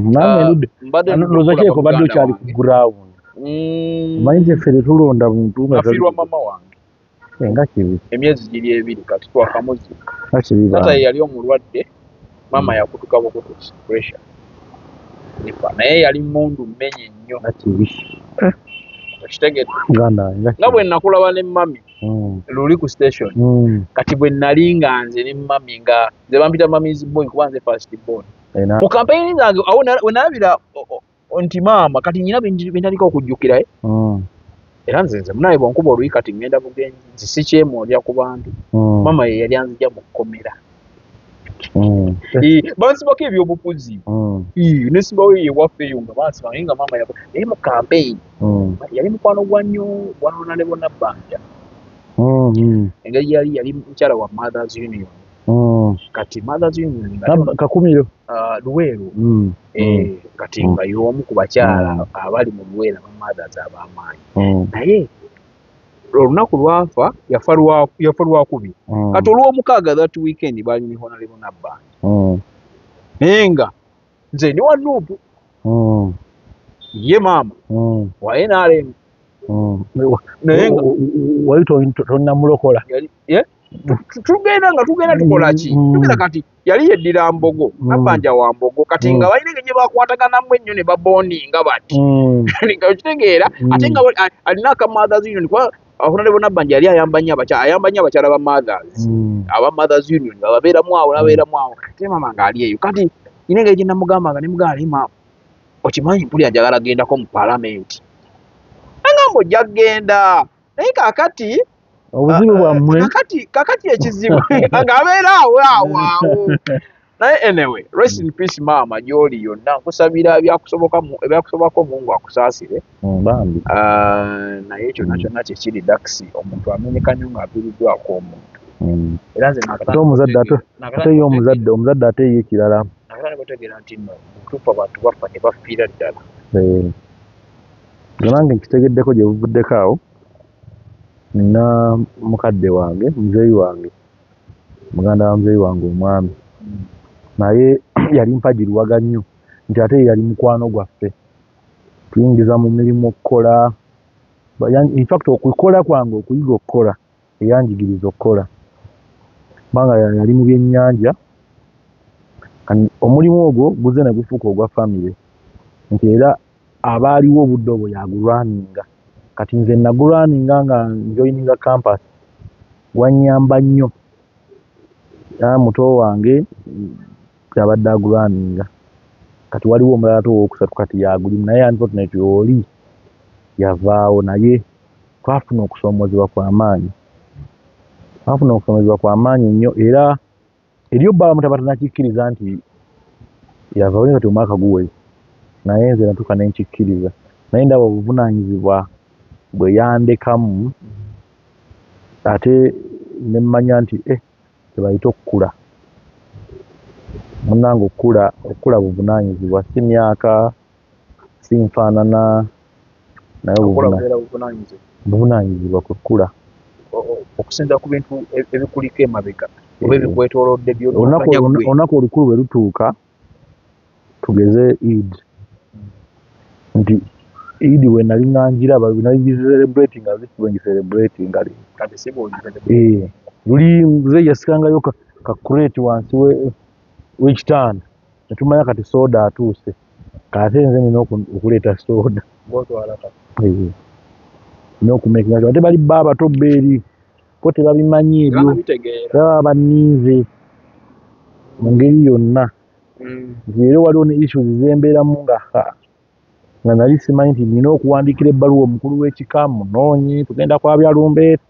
Namwe ndudde. Ndoza kyeko badde okyali ku ground. Manje fere tulonda muntu nga afirwa mama wange. Nga kibi. Emyezi giri ebiri kati twakamuzi. Kibi ba. Tata yali omulwadde, mama yakutuka bukutu pressure. Nipa naye yali mundu mmenye nnyo. Kibi. Kitegedde. Nga bwe nakulaba ne mami. Luli ku station. Kati bwe nali nga nze ne mami nga nze bampita mami's boy kuba nze first born. Mu campaign zange awo wenalabira nti maama kati nyina bentaliko okujjukira era nze munaye bwonkuba oluyi kati ngenda bugenzi nzi si kyemolya ku bantu mama ye yali anzija mu kkomera bansibako ebyobufuzi nesimbawo yewaffeyo nga bansibanga nga maama yali mu campaign yali mukwano gwa nnyo gwanona ne bonna bbanja engeri yali mukyala wa Mothers Union kati Mothers Union Kakumiro Luweero kati nga y'omu ku bakyala abali mu Luweero ba Mothers ab'amaanyi naye olunaku lwafa yafa lwakubiri kati olw'omukaaga that weekend baali ne Honorable Nabbanja naye nga nze ndi wa Nuupu ye maama wa NRM naye nga wali tonnamulokola tugenda tukola ki tugenda kati yali yeddira Mbogo Nabbanja wa Mbogo kati nga balina gye bakwataganamu ennyo ne baboninga bati nga okitegeera ate nga alina aka Mothers Union kuba Honorable Nabbanja yali ayamba nnyo abakyala ba Mothers aba Mothers Union babeeramu awo ate maama ng'ali eyo kati nyina engeri gye namugambanga ne mugamba naye maama okimanyi mpulira njagala gendako mu palamenti nangamba ojja kgenda naye kaakati obuzibu bwammwe kakati ekizibu ng'abeera awo naye anyway rest in peace maama gy'oli yonna nkusabira ebyakusobako Mungu akusaasire naye ekyo kyonna kyekiri daxi omuntu amenyeka nnyo ng'aviiriddwako omuntu era nze ate ye omuzadde ate ye ekirala nakatane kutegeera nti nno mutuufu abantu bafa ne bafiira ddala nange nkitegeddeko gye buvuddeko awo nina mukadde wange muzeeyi wange muganda wa muzeeyi wange omwami naye yali mpagirwaga nnyo nti ate yali mukwano gwaffe tuyingiza mu mirimu okukola infact okukola kwange okuyiga okukola eyanjigiriza okukola kubanga yali mu byennyanja omulimu ogwo guze ne gufuuka ogwa famire nti era abaaliwo obudde obwo yagulwaninga kati nze nagulwaninga nga njoyininga campus gwannyamba nnyo era muto wange yabadde agulwaninga kati waliwo omulala owokusatu kati yagulimu naye unfortunately oli yavaawo naye twafuna okusoomozebwa kw'amaanyi nnyo era eryo bbala mutaba tanakikkiriza nti yavaawo naye kati omwaka guweze naye nze natuuka ne nkikkiriza naye ndaba obuvunaanyizibwa bwe yandekamu ate ne mmanya nti tebayita okukula munnange okukula buvunaanyizibwa si myaka si nfaanana naye buvunaanyizibwa kukula okusinza ku bintu ebikuliko emabega oba ebikwetoolodde olunaku olukulu bwe lutuuka tugeze Eid nti Eid we nali nangiraba nali celebrating as if when celebrating luli nze yasikangayo ka crate wansi w'ekitanda netumanya kati soda atuuse kate nze nina okuleeta soda nina okumekinga ate bali bba abato beeri ko tebabimanyi ebyo baba banninze mu ngeri yonna nti era waliwo ne issues zembeeramu nga nali simanyi nti nina okuwandiikira ebbaluwa omukulu w'ekika munoonye tugenda kwabya lumbeeta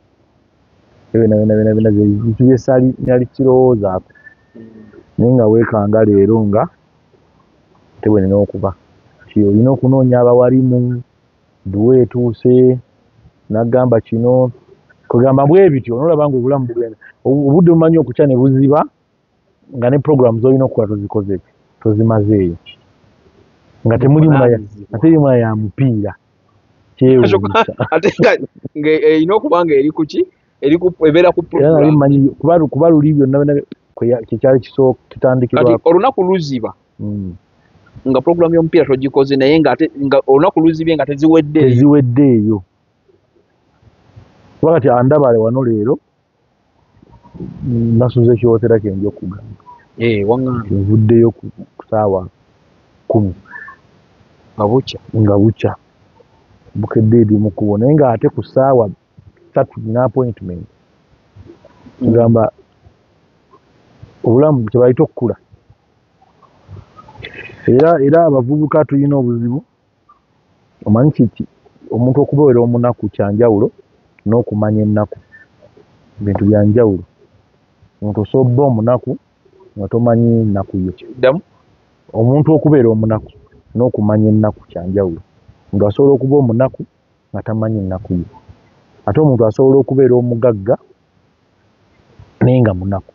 bina bintu byesali nali kirowoozaako naye nga weekanga leero nga tebwe nina okuba ti olina okunoonya abawalimu duwe etuuse nagamba kino kugamba bwe bityo nolaba nga obulamu bugenda obudde bumanyi okukya ne buziba nga ne program z'olina okukola tozikoze tozimazeeyo nga temuli ya mupiira kyewuunyisa ate nga erina okuba nga eri kuki ebeera ku program kuba luli byonna kyekyali kitandikirwako olunaku luziba nga program y'omupiira togikoze naye nga olunaku luzibye nga teziwedde eyo kuba kati andabale wano leero nasuze ekiwotera kyenja okugamba waŋŋambye nvuddeyo ku ssaawa 10 nga bukya bukedde eri mu kkubo naye ng'ate ku ssaawa 3 nina appointment kugamba obulamu kyebayita okukula era abavubuka tulina obuzibu omanyi kiki omuntu okubeera omunaku kyanjawulo n'okumanya ennaku bintu byanjawulo omuntu osobola omunaku nga tomanyi nnaku ye omuntu okubeera omunaku n'okumanya ennaku kyanjawulo omuntu asobola okuba omunaku nga tamanyi nnaku ye ate omuntu asobola okubeera omugagga naye nga munaku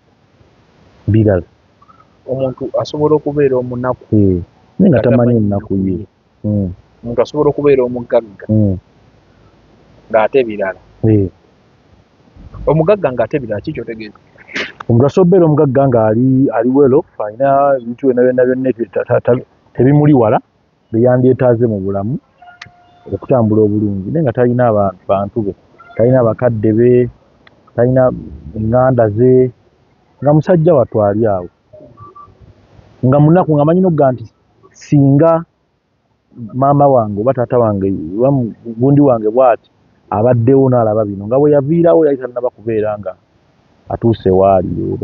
birala omuntu asobola okubeera omunaku naye nga tamanyi nnaku ye omuntu asobola okubeera omugagga ng'ate birala omugagga ng'ate birala ki kyotegeeza omuntu asobola okubeera omugagga nga ali welo alina ebintu byonna tebimuli wala byeyandyetaaze mu bulamu okutambula obulungi naye nga talina bantu be talina bakadde be talina eŋŋanda ze nga musajja watwali awo nga munaku nga manyi nogga nti singa maama wange oba taata wange oba gundi wange bw'ati abaddewo n'alaba bino nga bwe yaviirawo yali tannaba kubeera nga atuuse waali leero.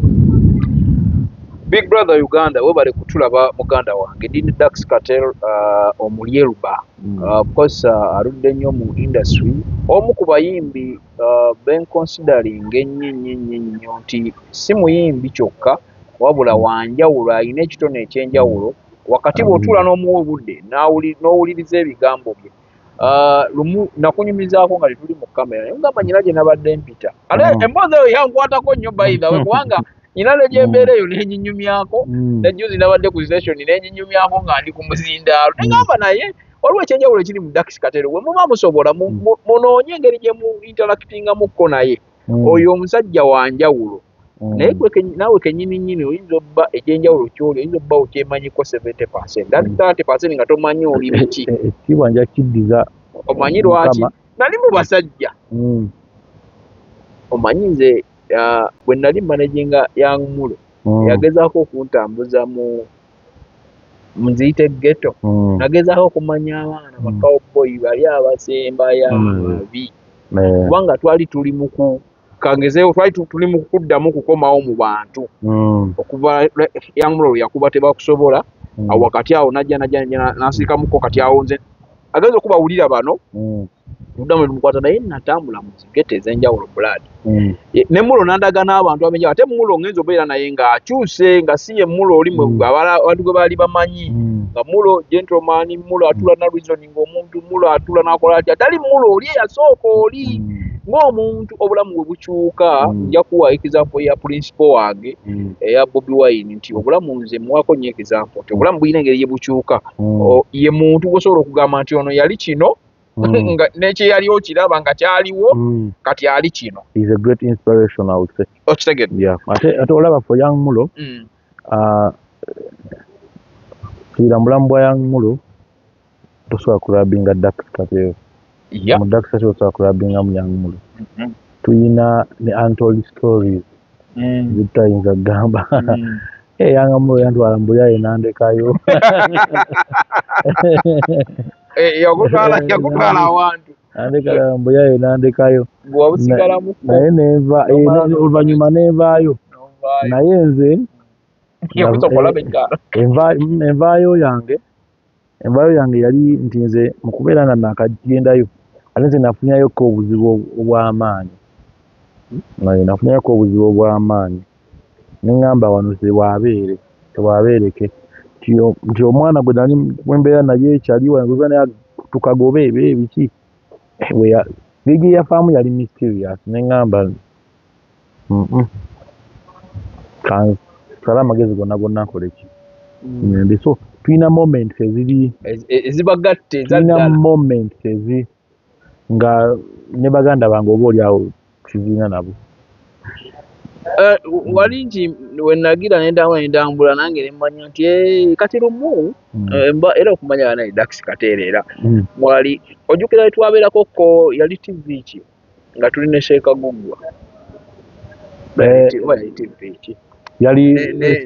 Big Brother Uganda webale kutulaba muganda wange Dini Dax Cartel omulyeruba of course aludde nnyo mu industry omu ku bayimbi ben considering ennyo nti si muyimbi kyokka wabula wanjawulo alina ekitone ekyenjawulo wakati bw'otuula n'omuwa obudde n'owuliriza ebigambo bye lumu nakunyumizaako nga tetuli mu kamera naye ngamba nyina gye nabadde mpita ate emboozi eyo yankwatako nnyo bayidawe kubanga nyina ne gyembeera eyo nenyinyumyako nejjuzi nabadde ku station nenyinyumyako nga ndi ku muzindaalo negamba naye waliwo ekyenjawulo ekiri mu Dax Cartel bwe muba musobola munoonye engeri gye mu interactingamukko naye oyo omusajja wanjawulo naye naawe kenyininyini oyinza obba ekyenjawulo kyoli oyinza obba okyemanyiko 70% ati 30% nga tomanyi oli biki ekitiibwa nja kiddiza omanyi lwaki nali mu basajja omanyi nze bwe nali managinga Young Mulo yagezaako okuntambuza mu nziyite ghetto nagezaako okumanya abaana bakawboyi bali abasembayo ababi kubanga twali tuli mu kangezeewo twali tuli mu kuddamu kukomawo mu bantu okuva Young Mulo yakuba tebakusobola awo wakati awo najja nasirikamuko kati awo nze agenza okubawulira bano muddamu lumukwata naye natambula mu zigete ez'enjawulo blood ne Mulo nandaga n'abantu abenjawulo ate Mulo ngenza obeera naye ng'akyuse nga si ye Mulo oli abantu gwe baali bamanyi nga Mulo gentleman Mulo atula na reasoning omuntu Mulo atula n'akola atya tali Mulo oli eyasooka oli ng'omuntu obulamu bwe bukyuka nja kuwa example ya principal wange eya Bobi Wine nti obulamu nze muwako nnyo example nti obulamu bulina engeri ye bukyuka ye muntu gwosobola okugamba nti ono yali kino nga n'ekye yali okiraba nga kyaliwo kati ali kino is a great inspiration I would say okitegedde ate olaba for Young Mulo kira mulamu bwa Young Mulo tosobola kulabinga Dax Cartel mu Dax Cartel tosobola kulabinga mu Young Mulo tuyina ne untold stories zitayinza kugamba Young Mulo yantwala mbuyaye nandekayo yakutwala awantu nandekala mbuyaye nandekayo naye nenva oluvannyuma nenvaayo naye nze envaayo yange yali nti nze mu kubeera nga nakagendayo ate nze nafunyayoko obuzibu obw'amaanyi neŋŋamba wano tebwabeereke nti omwana gwe nali wembeera naye ekyali wano naye tukagobe ebiki bigi yafaamu yali mysterious neŋŋamba kala amagezi gonna nkoleki ngende so tulina moments eziri ezibagatte tulina moments ezi nga ne baganda bange oba oli awo kizina nabo wali nti wenagira nendambula nange nemmanya nti kati lumu era okumanya naye Dax Kateera mwali ojjukira twabeerako ko yali TV ki nga tuli ne Sheeka Guggwa yali TV ki yali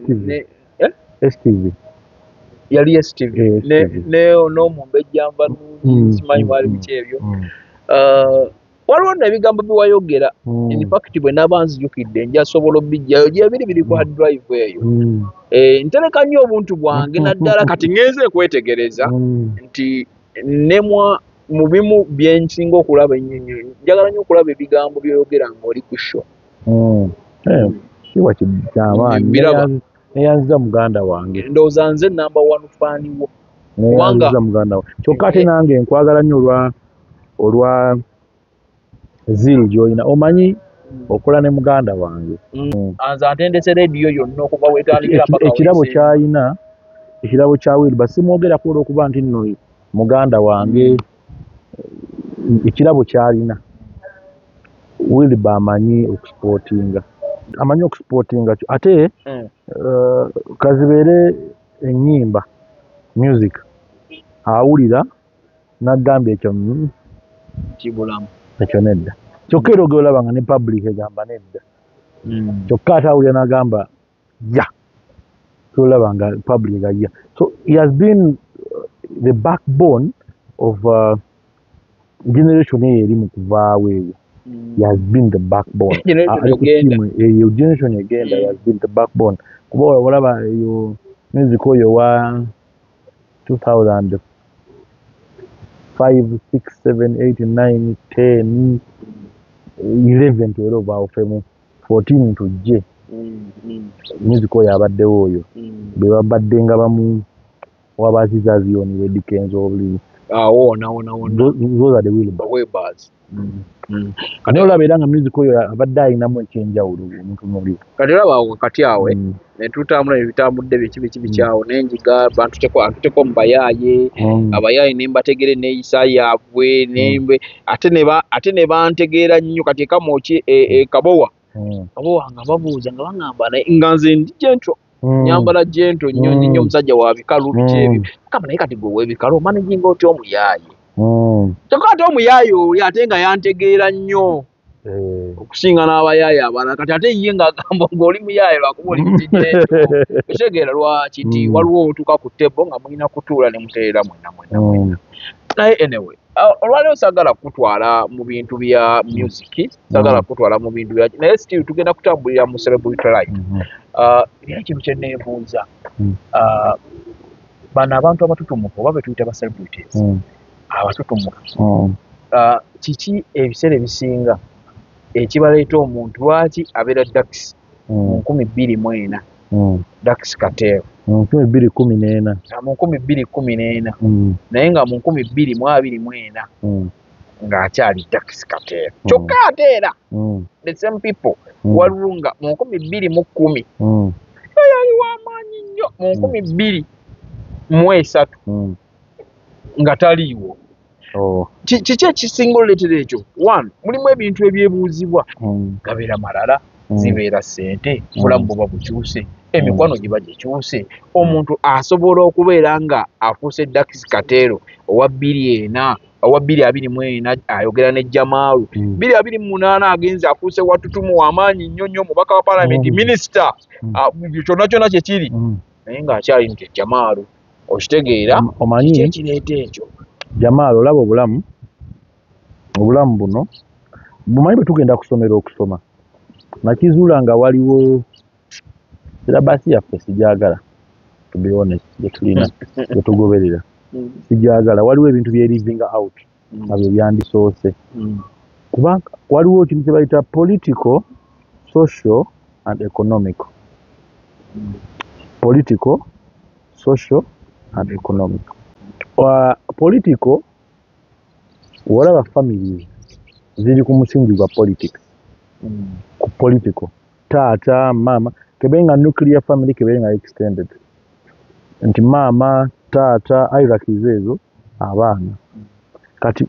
STV yali STV n'omumbejjamba simanyi mwali biki ebyo waliwo n'ebigambo biwayogera in fact bwe naaba nzijukidde njasobola obijjayo gyebiri biri ku hard drive eyo ntereka nnyo obuntu bwange naddala kati ngenze kwetegereza nti mu bimu byensinga okulaba ennyonyi njagala nnyo okulaba ebigambo byoyogera ng'oli ku show kiwa kyamaanyi neyanziza muganda wange ndowooza nze number one faaniwo neyanziza muganda wange kyokka ate nange nkwagala nnyo olwa ziru gy'olina omanyi okola ne muganda wange nze atendese rediyo yonna okuva wetandikira ekirabo ky'alina ekirabo kya Wilbur simwogerako olw'okuba nti nno muganda wange ekirabo ky'alina Wilbur amanyi okusportinga ate kazibeere ennyimba music awulira n'agamba ekyo kibulamu ekyo nedda kyokka era ogolaba nga ne public egamba nedda kyokka ate awulira n'agamba ja tolaba nga public egajja so he has been the backbone of generation eyo eri mu kuvaawo eyo he has been the backbone generation egenda he has been the backbone kuba olaba eyo music oyo wa 2005 6 7 8 9 10 11 to over femu 14 tujje music oyo abaddewo oyo be babadde nga bamu wabazizaziyoni wedikenzo obuli those are the Wilburs kati olaba era nga music oyo abadde alinamu ekyenjawulo omuntu muli kati olaba wakati awe netutambula ebitambudde bikyawo n'enjiga bantuteko mu bayaaye abayaaye nembategere neeyisa yaabwe ate ne bantegeera nnyo kati ekamoki kabowa nga babuuza nga baŋŋamba nga nze ndi jento nyambala jento nnyo omusajja wa bikalu biki ebyo kama naye kati gwe w'ebikalu omanejinga otya omuyaaye kyokka ate omuyaaye oli ate nga yantegeera nnyo okusinga n'abayaaye abalala kati ate ye ng'agamba ng'oli muyaaye lwakuba oli mukijento ekitegeera lwaki ti waliwo otuuka ku ttebo nga mulina kutuula ne muteerera mwenna naye anyway olwaleero saagala kutwala mu bintu bya music saagala kutwala mu bintu bya naye still tugenda kutambulira mu celebrity life era ekintu kye neebuuza bano abantu abatutumufu oba be tuyita ba celebrities abatutumufu kiki ebiseera ebisinga ekibaleeta omuntu lwaki abeera Dax mu 2024 Dax Kateera mu 2014 mu 2014 naye nga mu 2024 ng'akyali Dax Kateera kyokka ate era the same people waliwo nga mu 2010 yali w'amaanyi nnyo mu 2023 nga taliiwo kiki ekisinga oleetera ekyo one mulimu ebintu ebyebuuzibwa gabeera malala zibeera ssente bulamu buba bukyuse emikwano giba gikyuse omuntu asobola okubeera nga afuuse Dax Kateera owa 2024 ayogera ne Jamaalu 2028 agenze afuuse Watutumu w'amaanyi nnyo mubaka wa palamenti minisita kyonna kye kiri naye ng'akyali nti Jamaalu okitegeera kiki ekireeta ekyo Jamaalu olaba obulamu buno bumanyi bwe tugenda kusomera okusoma nakizuula nga waliwo sirabasi yaffe sigyagala to be honest gyetulina gyetugoberera sigyagala waliwo ebintu bye living out nga bye byandisoose kubanga waliwo ekintu kye bayita political social and economic political social and economic political walaba families ziri ku musingi gwa politics ku political taata mama kebenga nuclear family kebenga extended nti mama taata hierarchies ezo abaana kati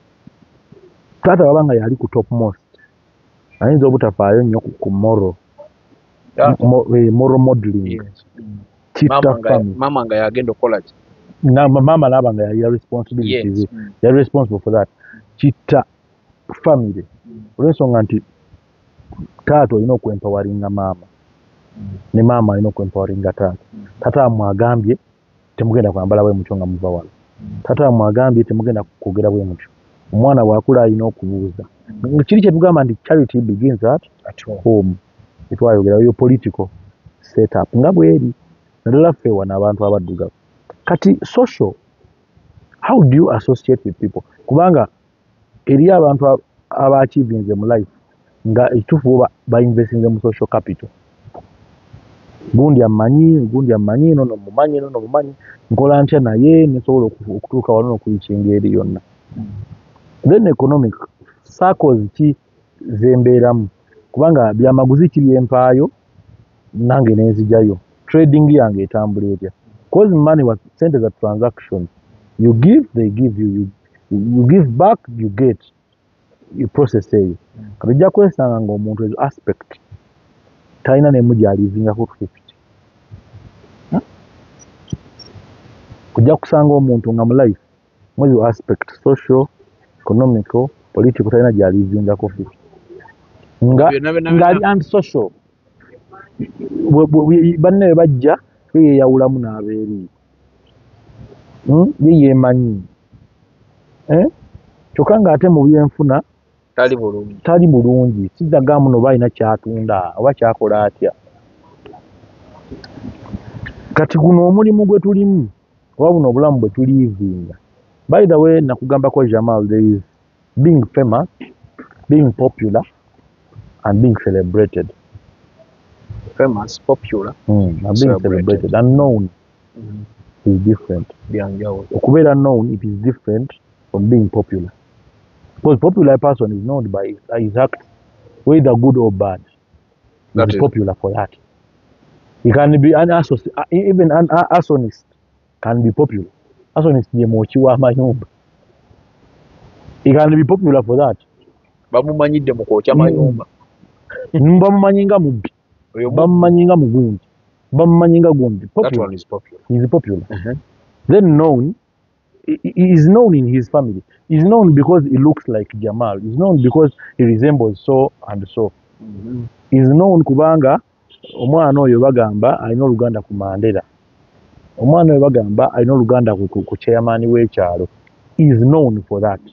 taata wabanga yali ku topmost ayinza obutafaayo nnyo ku moral moral modeling. Yes. Chitta family. Mama nga yagenda okukola ki? Mama naba nga ya responsibilities. Yes. They are responsible for that. Chitta family. Olw'ensonga nti taata olina okwempawaringa maama. Ne maama alina okwempawaringa taata. Taata amwagambye temugenda kwambala bwe mutyo nga muva wala. Taata amwagambye temugenda kwogera bwe mutyo. Omwana bw'akula alina okubuuza. Kiri kye tugamba nti charity begins at home. Twayogera yo political setup nga bweri. Naddala ffe wano abantu abaddugavu. Kati social, how do you associate with people? Kubanga eri abantu abaachivinze mu life nga ekituufu bainvestinze mu social capital. Gundi amanyi nono mumanyi nkola ntya naye nsobola okutuuka wano n'okuyichinga eri yonna. Then economic circles ki zembeeramu kubanga byamaguzi kiri empaayo nange nenzijjayo. Trading yange etambula etya. Because money was sent as a transaction. You give, they give you. You give back, you get. You process eyo. Katujja kwesanga ng'omuntu ezo aspect talina n'emu gy'aliivingako 50. Kujja kusanga omuntu nga mu life mwezo aspect social, economical, political talina gy'aliivingako 50. Nga ali antisocial. Banne bwe bajja yeyawulamu n'abeeri. Ye yeemanyi. Kyokka ng'ate mu byenfuna tali bulungi. Siddagamu no balina kyatunda oba kyakola atya. Kati guno omulimu gwe tulimu oba buno obulamu bwe tuliivinga. By the way, nakugambako Jamal, there is being famous, being popular and being celebrated. Famous, popular, and being celebrated. Unknown is different. Okubeera known, it is different from being popular. Because popular person is known by his act, whether good or bad. That is popular for that. He can be even an arsonist can be popular. Arsonist ye mochi wa mayumba. He can be popular for that. Bamumanyidde mu kwokya mayumba. Bamumanyinga mubbi. Bamumanyinga mugundi. Bamumanyinga gundi. That one is popular. He is popular. Then known, he is known in his family. He is known because he looks like Jamal. He is known because he resembles so and so. He is known kubanga omwana oyo bagamba alina oluganda ku Mandela. Omwana oyo bagamba alina oluganda ku chairman w'ekyalo. He is known for that.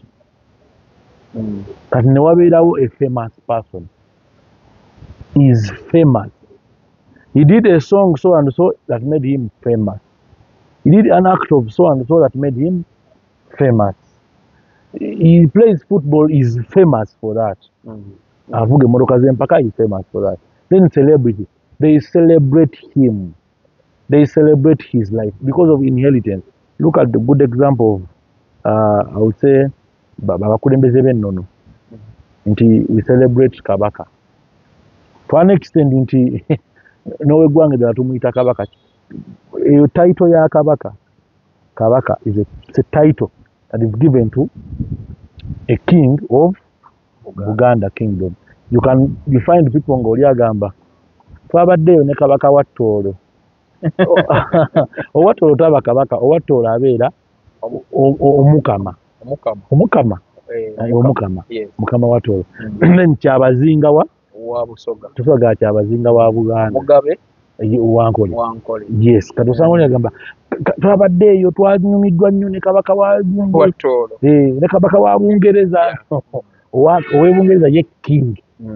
Kati ne wabeerawo a famous person. He is famous. He did a song so and so that made him famous. He did an act of so and so that made him famous. He plays football, is famous for that. Avuge motoka z'empaka, is famous for that. Then celebrity, they celebrate him. They celebrate his life because of inheritance. Look at the good example of, I would say, Babakulembeze b'ennono. Nti we celebrate Kabaka. To an extent, nti nowe gwange ddala tumuyita Kabaka. A title ya Kabaka. Kabaka is a title that is given to a king of Buganda kingdom. You find people ng'oli agamba twabaddeyo ne Kabaka wa Tooro. Owa Tooro taba Kabaka, owa Tooro abeera omukama. Omukama. Mukama wa Tooro. Then Kyabazinga wa Busoga. Tusoga Kyabazinga wa Buganda. Mugabe. Wankole. Yes, katusanga agamba twabaddeyo twanyumiddwa nnyo ne Kabaka wa Tooro. Ne Kabaka wa Bungereza. Owe Bungereza ye king.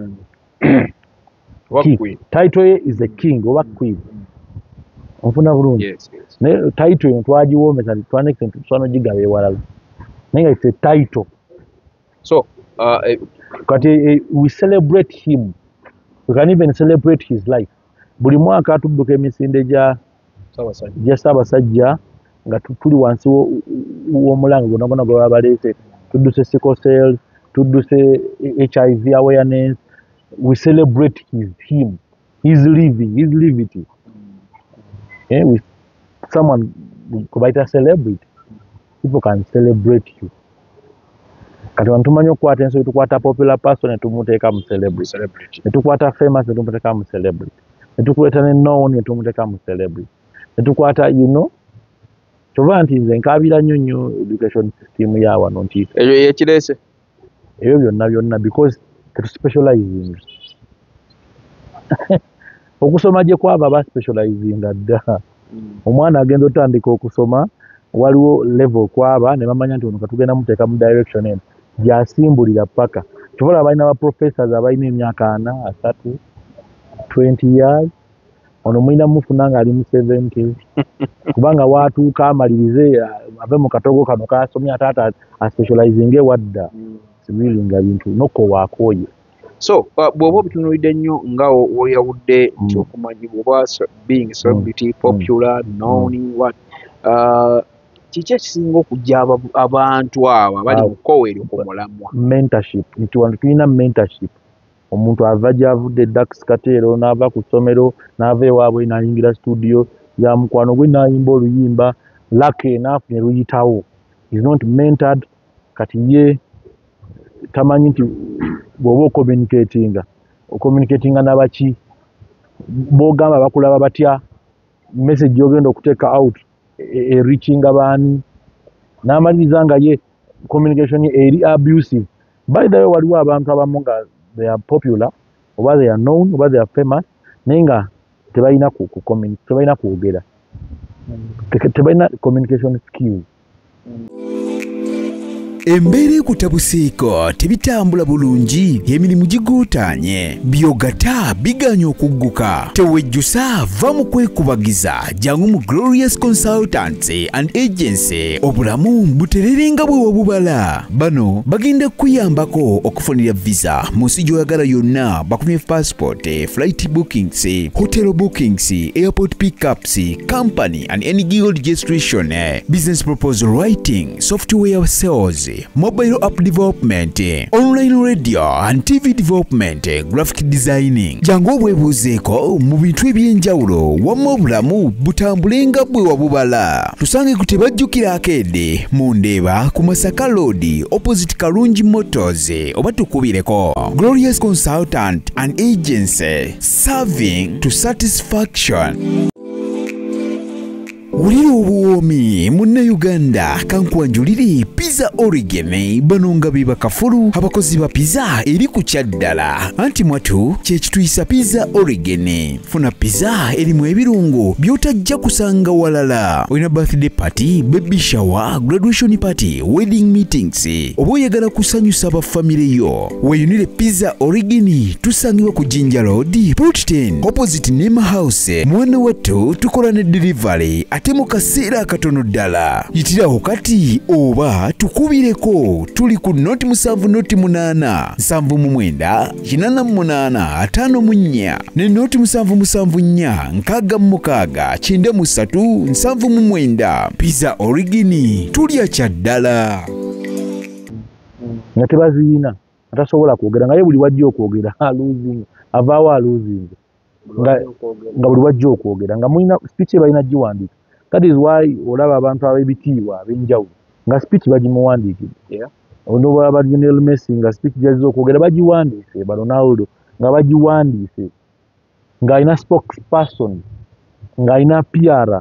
Queen. Title ye is a king oba queen. Onfuna bulungi. Yes. Ne title yo twagiwoomesa twaneke tusano gigaba ewalala. Naye it's a title. So, kati we celebrate him. We can even celebrate his life. Buli mwaka tudduka emisinde gya Ssaabasajja nga tuli wansi w'omulango gwonna gwe babaleese. Tudduse sickle cell, tudduse HIV awareness. We celebrate him. His living, his levity. With someone kubaita celebrity. People can celebrate you. Kati wano tumanyi okukwata ensobi tukwata popular person ne tumuteeka mu celebrity. Ne tukwata famous ne tumuteeka mu celebrity. netukuleeta ne known netumuteeka mu celebrity netukwata kyova nti nze nkaabira nnyo education system ya wano nti eyo yekireese ebyo byonna because tetuspecializing okusoma gye kwava baspecializinga dda omwana agenda otandika okusoma waliwo level kwaba ne bamanya nti ono katugenda muteeka mu direction eno gyasimbulira paka kyobola balina ba professors abalina emyaka 4 3 20 years ono mulina mufuna nga ali mu 70 kubanga watuuka amalirize ave mu katogo kano kasomye ataata aspecializinge wadda sibiringa bintu nokowaakooye so bw'oba obitunuulidde nnyo nga oyawudde nti okumanyibwa oba being celebrity popular known what kiki ekisinga okujja abantu abo abali mu kkowa eryo ku mulamwa mentorship nti wano tulina mentorship omuntu ava gyavudde Dax Katero n'ava ku ssomero n'ava ewaabwe n'ayingira studio ya mukwano gwe n'ayimba oluyimba lake n'afunye luyitawo is not mentored kati ye tamanyi nti bw'oba ocommunicatinga n'abaki b'ogamba bakulaba batya message yogenda okuteeka out reachinga baani n'amaliriza nga ye communication eri abusive by the way waliwo abantu abamu nga they are popular oba they are known oba they are famous naye nga tebalina kwogera tebalina communication skills Embeera ekutabuseeko tebitambula bulungi emirimu giguutaanye byogata biganya okugguka tewejjusa va mu kwekubagiza jangu mu Glorious Consultancy and Agency obulamu butererenga bwe wabubala bano bagenda kuyambako okufunira visa mu nsi gy'oyagala yonna bakumye passport flight bookings hotel bookings airport pickups company and any gig registration business proposal writing software sales mobile app development, online radio and TV development, graphic designing. Jango webuzeeko mu bintu ebyenjawulo wamma obulamu butambulenga bwe wabubala. Tusange kutebajjukira akedde mu Ndeeba ku Masaka Road opposite Kalungi Motors oba tukubireko. Glorious Consultant and Agency, serving to satisfaction. Ulira obuwoomi munna Uganda kankwanjulire Pizza Origin banonga biba kafulu abakozi ba pizza eri ku kyaddala anti mwatu kyekituyisa Pizza Origin funa pizza erimu ebirungo byotajja kusanga walala olina birthday party baby shower graduation party wedding meetings oba oyagala kusanyusa abafamire yo weyunire Pizza Origin tusangibwa ku Jinja Road Plot 10 opposite Nema House mwana wattu tukola ne delivery atemu kaseera katono ddala yitiraho kati oba tukubireko tuli ku noti 7 noti 8 7 8 5 ne noti 7 nkaga mukaaga 93 7 Pizza Origin tulya kyaddala nga tebaziina atasobola kwogera nga ye buli wajja okwogera losing avaawo losing nga buli wajja okwogera nga mulina speech balina giwandiika. That is why olaba abantu ab'ebitiibwa ab'enjawulo nga speech bagimuwandiikidde ono baba Lionel Messi nga speech gyazze okwogera bagiwandiise Ronaldo nga bagiwandiise ng'alina spokesperson ng'alina PR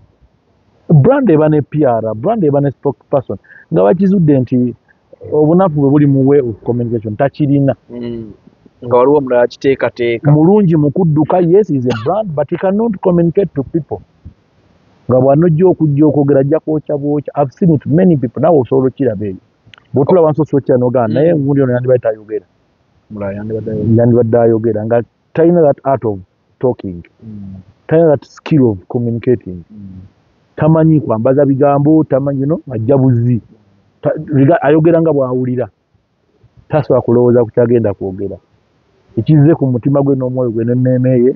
brand eba ne PR brand eba ne spokesperson nga bakizudde nti obunafu bwe buli mu way of communication takirina nga waliwo omulala kiteekateeka mulungi mu kudduka yes is a brand but he cannot communicate to people nga bw'anojja okujja okwogera ajja kwokya bwokya. I've seen it many people nawe osobola okiraba eyo bw'otulaba nsi osobola okiraba naye gundi ono yandibadde ayogera yandibadde ayogera nga talina that art of talking talina that skill of communicating tamanyi kwambaza bigambo tamanyi ajja buzi ayogera nga bw'awulira tasobola kulowooza ku kyagenda kwogera ekizze ku mutima gwe n'omwoyo gwe n'emmeeme ye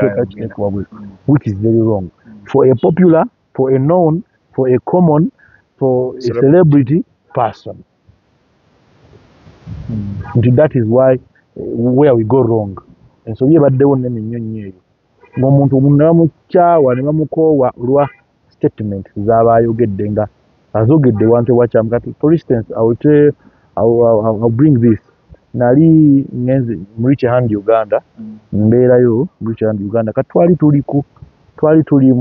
which is very wrong. For a popular, for a known, for a common, for a celebrity person. That is why where we go wrong. And so ye baddewo nene nnyo nnyo eyo ng'omuntu ne bamukyawa ne bamukoowa olwa statement z'aba ayogedde nga azogedde wantu ewakyamu kati for instance I'll bring this nali ngenze mu Richard Uganda mbeerayo mu Richard Uganda kati twali tuli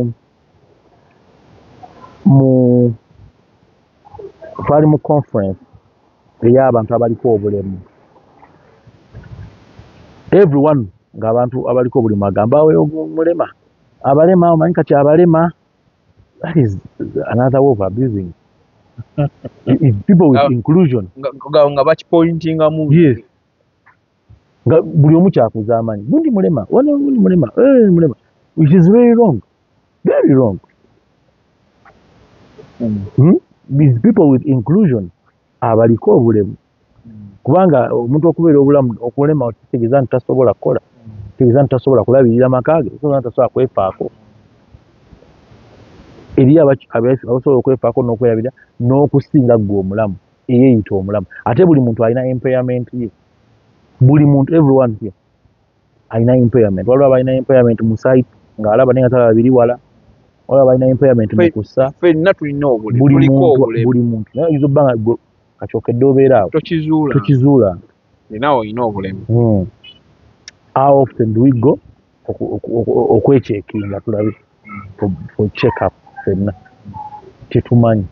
mu conference ey'abantu abaliko obulemu everyone ng'abantu abaliko obulemu agamba mulema abalema omanyi kati abalema that is another way of abusing it's people with inclusion nga bakipointinga mu yes nga buli omu kyakuza amanyi gundi mulema mulema which is very wrong these people with inclusion abaliko obulemu kubanga omuntu okubeera obulamu okulema kitegeeza nti tasobola kukola kitegeeza nti tasobola kulabirira maka ge tasobola kwefaako eri abasobola okwefaako n'okweyabira n'okusinga ggwe omulamu eyeeyita omulamu ate buli muntu alina impairment ye buli muntu everyone here alina impairment waliwo abalina impairment mu site ng'alaba naye nga talaba biri wala waliwo abalina impairment mu kussa ffenna tulina buli muntu naye oyinza obba nga gwe kacyokedde obeera awo tokizuula nawe olina obulemu how often do we go okwechekinga tulabe for check up ffenna tetumanyi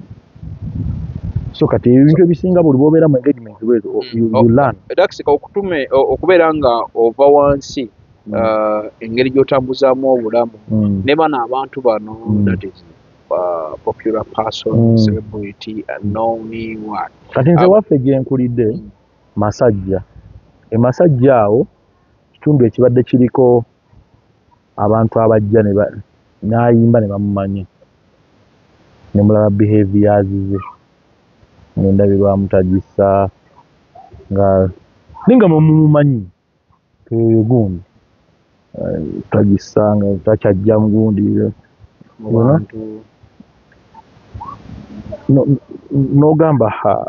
so kati ebintu ebisinga buli bwobeera mu engagement bwezo you learn daxika okutume okubeera nga ova wansi engeri gy'otambuzaamu obulamu ne bano abantu bano that is popular person celebrity unknown what kati nze waffe gye nkulidde Masajja Masajja awo kitundu ekibadde kiriko abantu abajja n'ayimba ne bamumanyi ne mulaba behaviors ze n'endabirwa mutagisa nga ninga mumumanyi gundi tagisa nga takyajja mugundi n'ogamba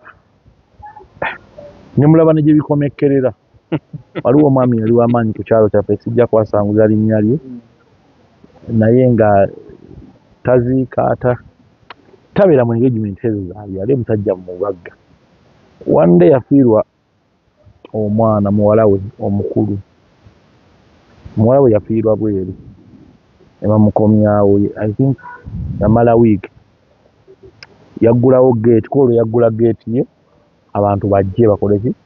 ne mulaba ne gye bikomekkerera waliwo omwami yali w'amaanyi ku kyalo kyaffe sijja kwasanguza linnya lye naye nga taziika tabeera mu engagement ezo zaabyo yali musajja mu mubagga one day yafiirwa omwana muwala we omukulu muwala we yafiirwa bweru ne bamukomyawo I think yamala wiiki yaggulawo gate kwolwo yaggula gate ye abantu bajje bakole ki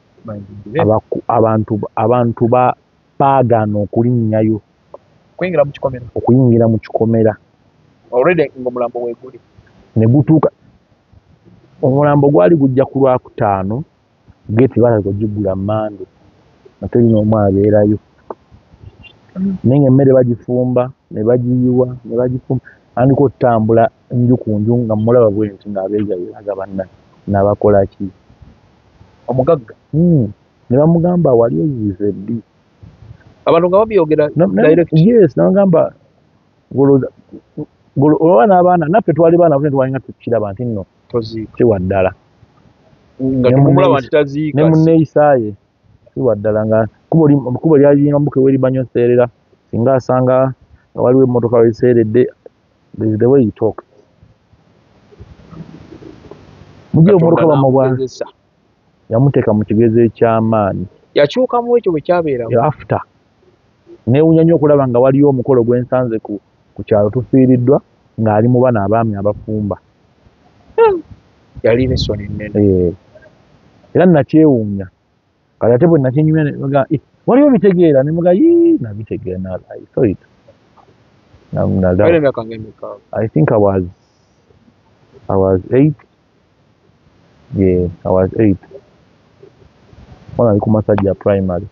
abantu baagaana okulinnyayo okuyingira mu kikomera already ng'omulambo weeguli ne gutuuka omulambo gwali gujja ku Lwakutaano gate baalaga ogiggula Mande ate lino omu abeerayo naye ng'emmere bagifumba ne bagiyiwa ne bagifumba andiko otambula nju ku nju nga mulaba bwe nti ng'abeegayiraga banna n'abakola ki omugagga ne bamugamba wali oyize ddi abantu nga babyogera direct yes nabagamba olaba n'abaana naffe twali baana ffe twalinga tukiraba nti nno siwa ddala nga tumulaba nti taziika ne munneeyisaaye siwa ddala nga kubo lyalina mbuke weribanyoseerera singa asanga nga waliwo emmotoka weziseeredde the way you talk mujye ommotoka bamubwa yamuteeka mu kigezo eky'amaanyi yakyukamu ekyo bwe kyabeera after neewunya nnyo okulaba nga waliyo omukolo gwensanze ku kyalo tufiiriddwa ng'ali mu bana abaami abafumba yali n'essoni nnene era nakyewuunya kati ate bwe nakinyumya nemuga waliwo bitegeera nemuga nabitegeera naisoit I think I was 8 yeah I was 8 wana ali ku Masajja primary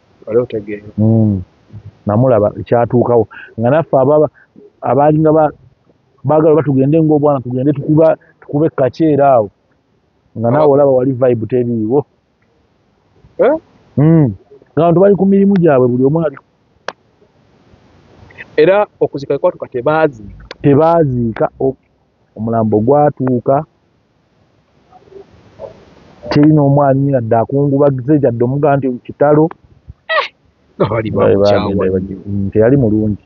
namulaba kyatuukawo nga naffe abaalinga baagala batugende ng'obwana tugende tukube kaceera awo nga naawe olaba wali vibe teriiwo nga bantu bali ku mirimu gyabwe buli omu ali era okuzika kwatuka tebaaziika omulambo gwatuuka teri n'omwami yadde akungubagize jadde omugaa nti kitalo teyali mulungi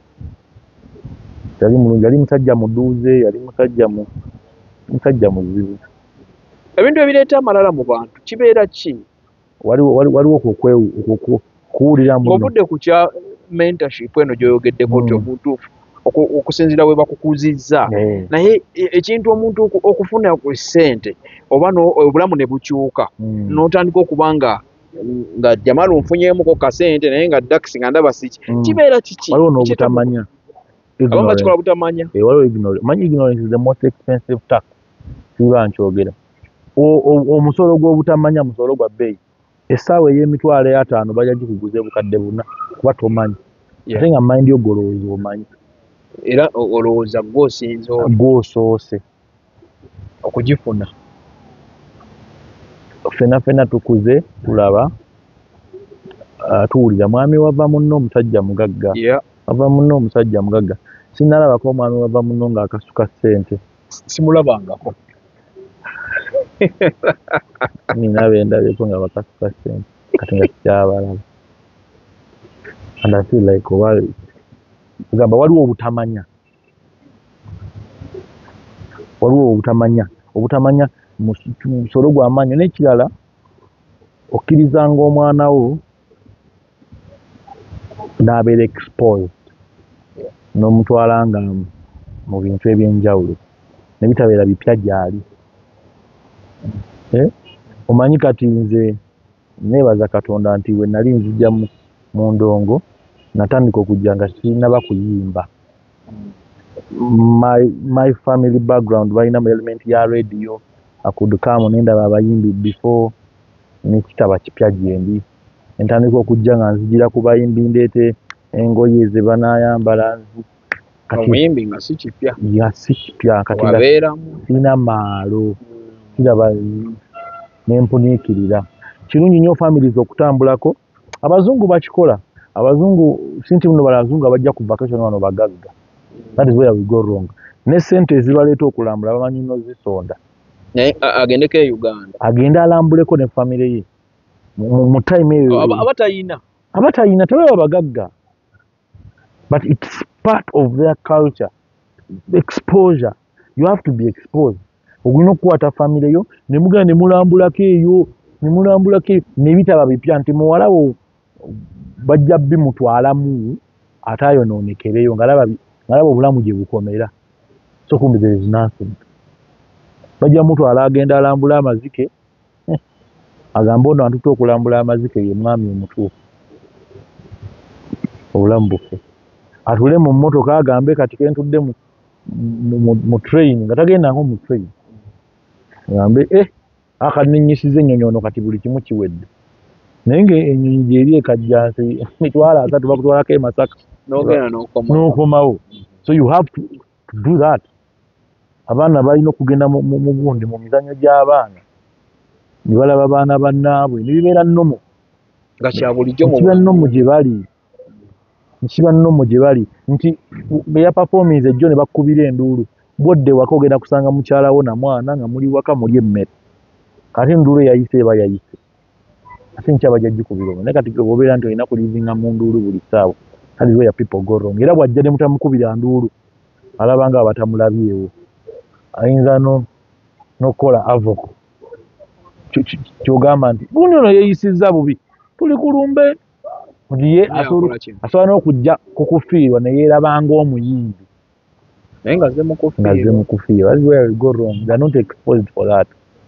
yali musajja muduuze yali musajja muzibu ebintu ebireeta amalala mu bantu kibeera ki waliwo kuwulira muno. Ng'ovudde ku kya mentorship eno gy'oyogeddeko nti omutuufu okusinziira we bakukuzizza naye ekintu omuntu okufuna ku ssente oba obulamu ne bukyuka n'otandika okuba nga Jamalu nfunyeemuko kasente naye nga dakisi nga ndaba siki kibeera kiki waliwo n'obutamanya abamu bakikola butamanya waliwo ignorance is the most expensive tax siba nkyogera omusolo gw'obutamanya musolo gwa bbeeyi essaawa ey'emitwalo 5 bajja gikuguza bukadde 4 kuba tomanyi ate nga mind yo golowooza omanyi era olowooza gw'osoose okugifuna ffenna tukuze tulaba tuwulira mwami wava munno omusajja mugagga wava munno omusajja mugagga sinnalabako omwami wava munno ng'akasuka ssente simulabangako nina bendabeko nga bakasuka ssente kati nga kikyabalaba and I feel like gamba waliwo obutamanya musolo gw'amaanyi n'ekirala okkirizanga omwana wo n'abeera exposed n'omutwalanga mu bintu ebyenjawulo ne bitabeera bipya gy'ali omanyi kati nze neebaza Katonda nti we nali nzija mu ndongo natandika okujja nga sirinaba kuyimba my family background balina mu element ya radio akudukamo nendaba abayimbi before n'ekitaba kipya gyendi entandika okujja nga nzijira ku bayimbi ndeete engoye ze banaayambala omuyimbi nga si kipya si kipya kati sirina maalo kiraba nempuniikirira kirungi nnyo families okutambulako abazungu bakikola abazungu sinti muno balazungu abajja ku vacation wano bagagga that is where we go wrong ne sente ezibaleeta okulambula bamanyi nno zisonda naye agendeko e Uganda agenda alambuleko ne family ye mu time eyo abatayina tebaba bagagga but it's part of their culture exposure you have to be exposed ogulina okukwata family yo ne mugenda ne mulambulako eyo nebitaba bipya nti muwalawo bajja bimutwalamu ate ayonoonekereyo ngalaba obulamu gye bukomera so kumbi there is nothing bajja mutwala agenda alambula amazike agamba ono antuta okulambula amazike ye mwami omutuufu obulamu bufe atule mu mmotoka agambe kati kentudde mu train nga tagenda nko mu train agambe akaninyisiza ennyonyi ono kati buli kimu kiwedde naye ng'ennyonyi gyeri ekajjansi mitwalo 3 bakutwalako e Masaka n'okomawo so you have to do that abaana balina okugenda mu gundi mu mizannyo gy'abaana ne balaba baana bannaabwe ne bibeera nnomo nga kya bulijjo kiba nnomo gye bali nti beya performance ejjo ne bakkubira enduulu bwodde waka ogenda kusanga mukyalawo na mwana nga muli waka muli emmere kati enduulu eyayise eba yayise ate nkyaba gyagikubira naye kati obeera nti olina kulivinga mu nduulu buli ssaawa that is where people go wrong era bw'ajja ne mutamukubira nduulu alaba nga batamulabyewo ayinza n'okukola avoko kyogamba nti gundi ono yeeyisizza bubi tuli kulumbe nti ye asobola n'okujja kukufiirwa ne yeerabanga omuyimbi naye nga ze mukufiirwa that is where we go wrong they are not exposed for that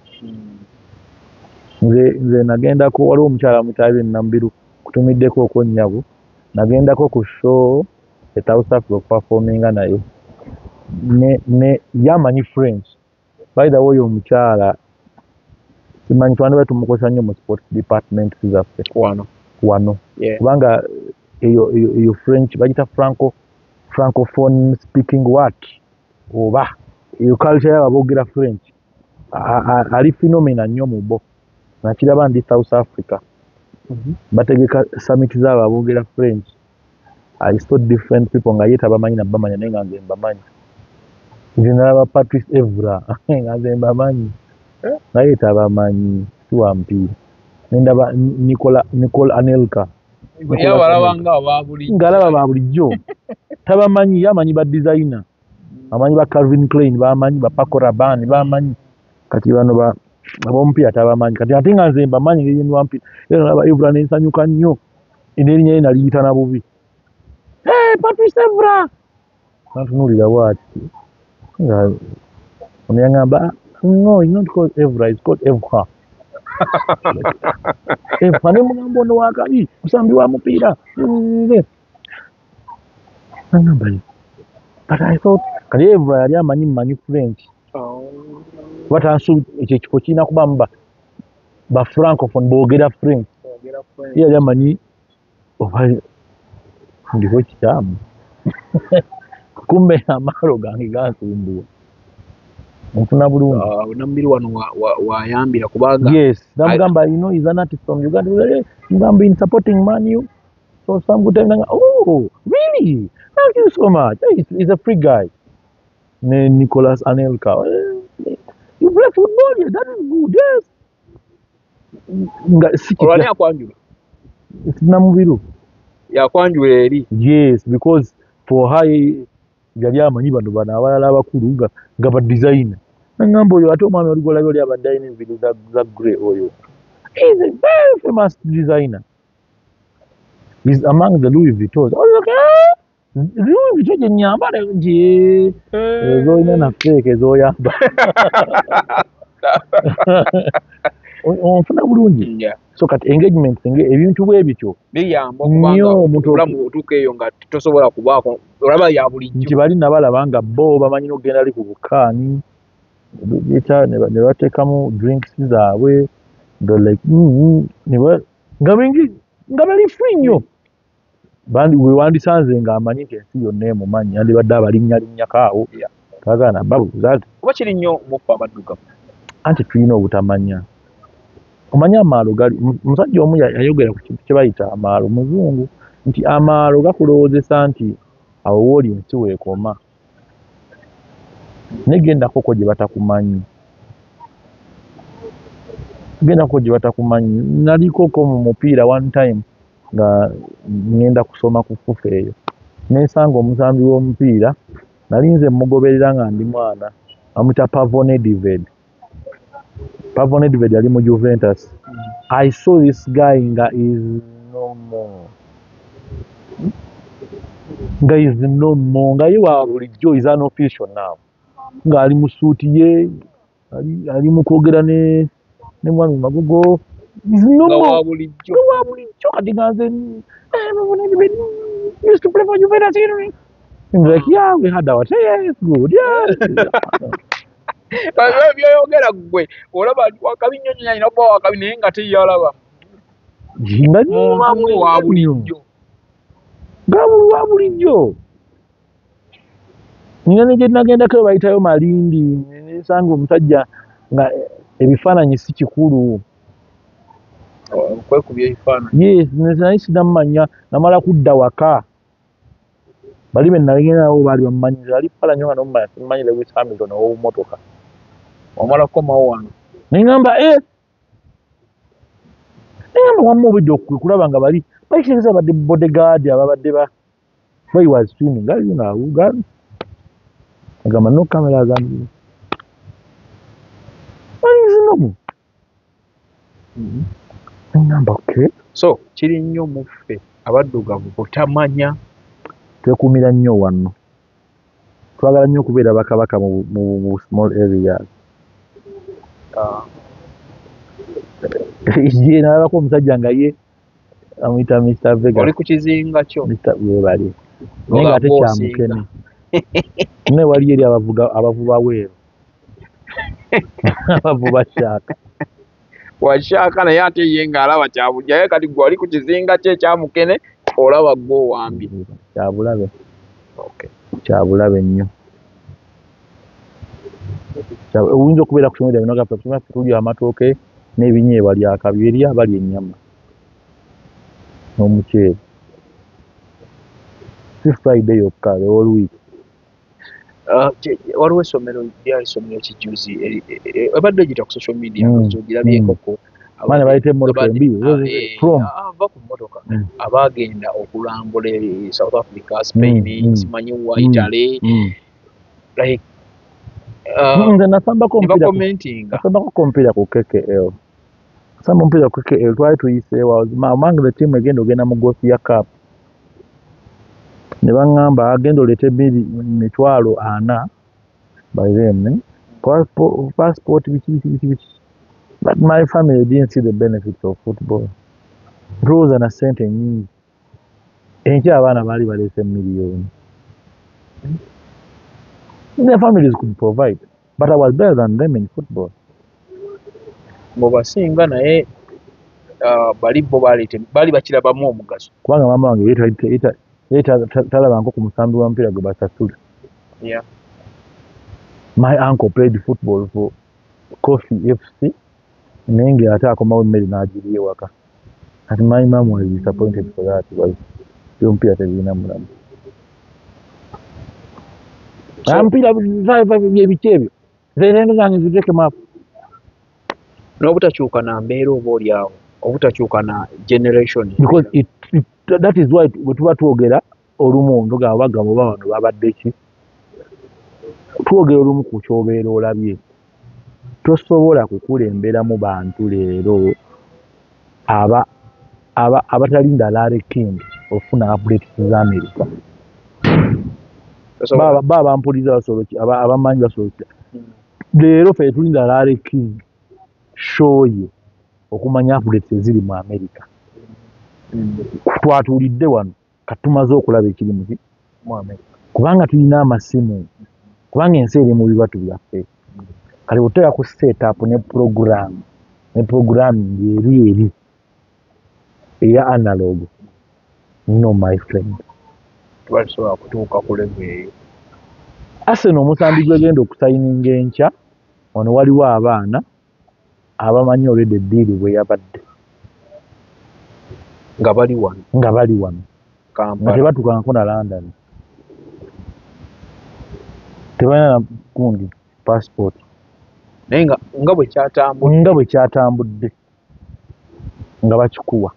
nze nagendako waliwo omukyala mutaabi Nambiru kutumiddeko okonnyabo nagendako ku show e South Africa okuperforminga naye ne yamanyi French by the way omukyala simanyi twandibadde tumukozesa nnyo mu sports department zaffe wano kubanga eyo French bagita francophone speaking what oba eyo culture y'aboogera French ali phenomena nnyo mu bo nakiraba ndi South Africa bategeka summit z'abo aboogera French I saw different people nga ye tabamanyi nabamanya naye nga nze mbamanyi nze nalaba Patrice Evra nga nze mbamanyi naye tabamanyi siwampiira nendaba Nicole Anelka ng'alaba ba bulijjo tabamanyi yamanyi ba designer amanyi ba Calvin Klein bamanyi ba Paco Rabanne bamanyi kati bano ab'omupiira tabamanyi kati ate nga nze mbamanyi ngeri yenwa mpira era nalaba Evra nensanyuka nnyo n'erinnya lye naliyita na bubi Patrice Evra nantunuulira bw'ati nga ono yaŋŋamba no it's not called Evra it's called Evra Evra ne mugamba ono wakabi musambi wa mupiira naŋŋamba but I thought kati Evra yali amanyi French ekyo ekifo kirina kubamu ba francophone boogera French yali amanyi oba ndiko kitamu kumbe amaalo gange gansumbuwa nfuna bulungi namubiri wano wayambira kubanga yes namugamba is an artist from Uganda I'm been supporting Man so some good time oh really thank you so much he's a free guy Nicolas Anelka you play football yeah, that is good yes olwani akwanjula namubiru yakwanjula eri yes because for her yali amanyi bano abalala abakulu nga ba designer nangamba oyo ate omwami oligolabi oli abaddayo enviiri za grey oyo is a very famous designer is among the Louis Vuitton Louis Vuitton gye nyambala nti ezolina na fake ezoyamba onfuna bulungi so kati engagement ebintu bwe bityo biyamba okubanga obulamu otuuka eyo nga tosobola kubaako olaba ya bulijjo nti bali nabalaba nga bo bamanyi n'okugenda ali ku bukaani ne bateekamu drinks zaabwe nga bali free nnyo we wandisanze ng'amanyi nti ensi yonna emumanyi yandibadde abalinnyalinyako awo kagana babuuza ti kuba kiri nnyo mufu abaddugavu anti tulina obutamanya omanya amaalo gali omusajja omu yayogera ku kintu kye bayita amaalo muzungu nti amaalo gakulowoozesa nti awo wooli ensi weekoma negendako gye batakumanyi nalikoko mu mupiira one time nga ngenda kusoma ku fufu eyo nensanga omusambi w'omupiira nalinze mugoberera nga ndi mwana amuyita Pavone Nedved yali mu Juventus. I saw this guy nga is no more nga ye wa bulijjo is unofficial now nga ali mu suuti ye ali mu kwogera ne mwami Magogo is no more wa bulijjo kati nga nze used to play for Juventus I'm like yeah we had our say it's good yeah byoyogera gwe olaba wakabi nnyo nnyo alina okuba wakabi naye nga teyalaba wa bulijjo wa bulijjo nina ne gye nagendako bayitayo Malindi nesanga omusajja nga ebifaananyi si kikulu kwekubya ebifaananyi yes naye sinamumanya namala kudda waka bali be nagendawo baali bamumanyiza yali pala nnyo nga nomumanyi Lewis Hamilton ow'obumotoka omala kukomawo wano neŋŋamba wamma obudde okulaba nga bakitegeeza badde bodyguard ababadde he was swimming agamba no cameras and zinomu neŋŋamba okay so kiri nnyo muffe abaddugavu butamanya twekuumira nnyo wano twagala nnyo okubeera bakabaka mu small areas ye nalabako omusajja nga ye amuyita Mr. Vega oli ku kizinga kyo webali naye nga ate kyamukene ne wali eri abavuba weero abavuba shaaka washaaka naye ate ye ng'alaba kyabujjaye kati gwe oli ku kizinga kye ekyamukene olaba gwe owambi kyabulabe nnyo oyinza okubeera ku somero bino tulya amatooke n'ebinyeebwa lyakabi eri abalya ennyama n'omuceere si Friday yokka olwiiki waliwo essomero lyali essomero kijuzi ebadde ogita ku social media ogirabyekoko abaana bayita emmotoka embi va ku mmotoka abaagenda okulambula South Africa Spain simanyi wa Italy like nze nasambako omupiira ku KKL. Nasamba omupiira ku KKL twali tuyiseewo among the team egenda ogenda mu Gosia Cup. Ne baŋŋamba agenda oleete $40,000 by then. Passport biki. But my family didn't see the benefits of football. Tulowooza na ssente nnyingi. Enkya abaana baali baleese miliyoni. Their families could provide, but I was better than them in football. Mubasinga naye bali bakirabamu omugaso. Kubanga maama wange talabanga ku musambi wa mupiira gwe basasula. Yeah. My uncle played football for Coffee FC. Naye ate akomawo emmere n'agirya ewaka. Kati my mom was disappointed for that. Omupiira tebirina mulamu. Ampira byebiki ebyo. Zerende zange ziteke mapu. N'obutakyuka na mbeera oba oli awo. Obutakyuka na generation. Because that is why bwe tuba twogera olumu ntuga bagamba oba wano babadde ki. Twogera olumu ku kyobeera olabye. Tosobola kukulemberamu bantu leero abatalinda Larry King ofuna updates za America. Baba mpuliza basoloki abamanyi basoloki. Leero fe tulinda Larry King show ye okumanya updates eziri mu America. Twatulidde wano katumaze okulaba ekiri mu America. Kubanga tulina amasimu. Kubanga ensi eri mu bibatu byaffe. Kale otera ku set up ne program. Ne programming eri eya analog. No my friend. Twasobola kutuuka ku level eyo. Arsenal omusambi gwegenda okusayininga enkya ono waliwo abaana abamanyi olwedde eddiiri bwe yabadde nga bali wano nga tebatukangako na London. Tebalina gundi passport. Naye nga bwe kyatambudde nga bakikuwa.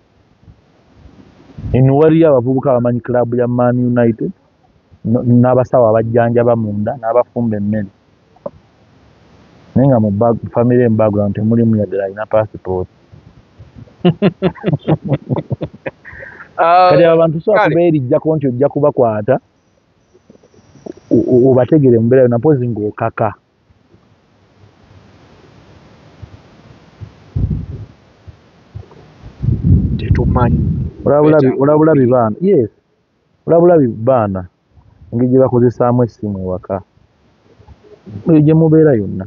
Waliyo abavubuka abamanyi club ya Man United n'abasawo abajjanjaba munda n'abafumba emmere. Naye nga mu family background temulimu yadde alina passport. Kati abantu sobola kubeerijjako nti ojja kubakwata obategere mu mbeera napozi ng'okaka. Tetumanyi. Olabulabi baana. Yes. Olabulabi baana. Engeri gye bakozesaamu essimu ewaka. Eyo gye mubeera yonna.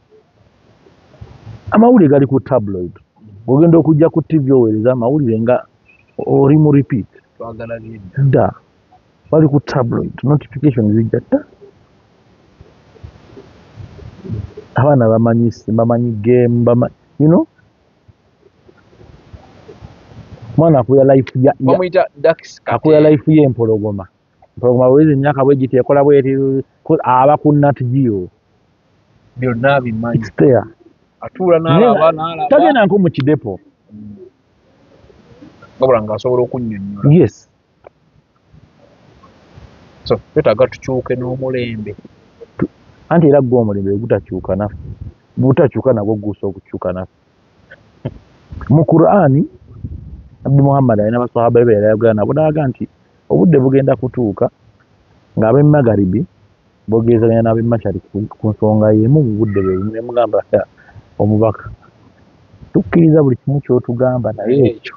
Amawulire gali ku tabloid. Ogenda okujja ku TV oweereza amawulire nga oli mu repeat. Twagala dda. Bali ku tabloid. Notification zijja dda. Abaana bamanyi game, you know? Mwana akuya life ya akuya life ye empologoma. Empologoma bwezi emyaka bwe giti ekola bweti aba ku Nat Geo. Byonna bimanyi. It's there. Atula n'alaba. Tagenda nko mu kidepo. Wabula ng'asobola okunnyonnyola. Yes. So twetaaga tukyuke n'omulembe. Anti era gwe omulembe gutakyuka naffe. Butakyuka nagwo guusa okukyuka naffe. Mu Qur'ani Abdi Muhammad alina basahaba be yayogera nabo n'aga nti obudde bugenda kutuuka ng'ab'e Magharibi boogezaganya n'ab'e Mashariki ku nsonga y'emu mu budde bwe ne mugamba omubaka tukkiriza buli kimu ky'otugamba naye ekyo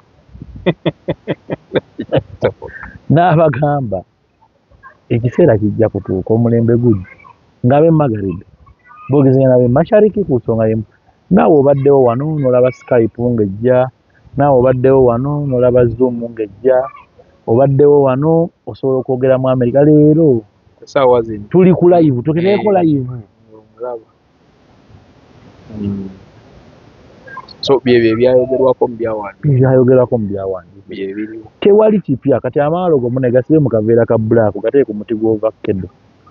n'abagamba ekiseera kijja kutuuka omulembe gujja ng'ab'e Magharibi boogezaganya n'ab'e Mashariki ku nsonga y'emu. Naawe obaddewo wano n'olaba Skype ng'ejja, naawe obaddewo wano n'olaba Zoom ng'ejja, obaddewo wano osobola okwogera mu Amerika. Leero essaawa zino tuli ku live, tuketeeko live. So byebyo ebyayogerwako mu byawandiikibwa. Byebiriwo. Tewali kipya kati amaalo go munegasibe mu kaveera ka black gateeke ku muti gw'ovakkedo.